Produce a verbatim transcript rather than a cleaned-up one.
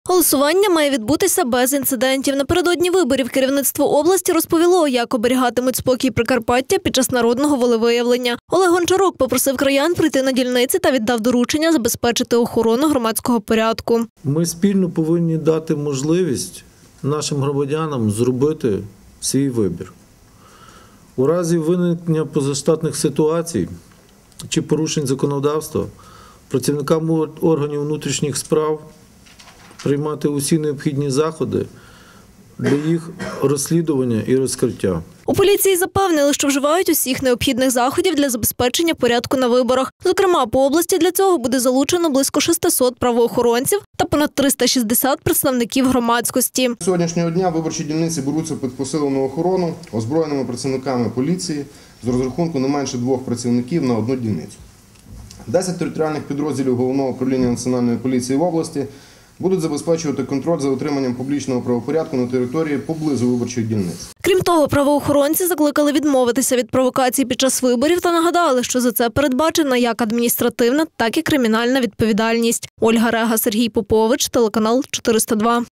Голосування має відбутися без інцидентів. Напередодні виборів керівництво області розповіло, як оберігатимуть спокій Прикарпаття під час народного волевиявлення. Олег Гончарук попросив краян прийти на дільниці та віддав доручення забезпечити охорону громадського порядку. Ми спільно повинні дати можливість нашим громадянам зробити свій вибір. У разі виникнення позаштатних ситуацій чи порушень законодавства працівникам органів внутрішніх справ приймати усі необхідні заходи для їх розслідування і розкриття. У поліції запевнили, що вживають усіх необхідних заходів для забезпечення порядку на виборах. Зокрема, по області для цього буде залучено близько шестисот правоохоронців та понад триста шістдесят представників громадськості. Сьогоднішнього дня виборчі дільниці беруться під посилену охорону озброєними працівниками поліції з розрахунку не менше двох працівників на одну дільницю. Десять територіальних підрозділів Головного управління Національної поліції в області будуть забезпечувати контроль за утриманням публічного правопорядку на території поблизу виборчих дільниць. Крім того, правоохоронці закликали відмовитися від провокацій під час виборів та нагадали, що за це передбачена як адміністративна, так і кримінальна відповідальність. Ольга Рега, Сергій Попович, телеканал чотириста два.